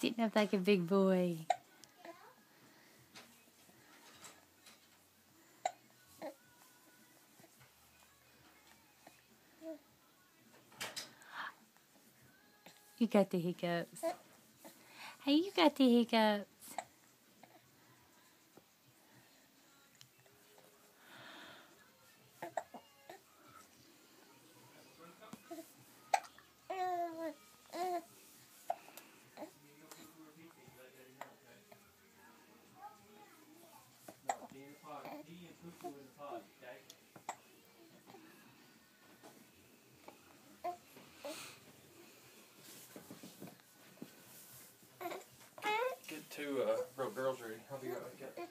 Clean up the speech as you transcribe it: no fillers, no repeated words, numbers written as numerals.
sitting up like a big boy. You got the hiccups. Hey, you got the hiccups. Get two broke girls ready. I'll be right back.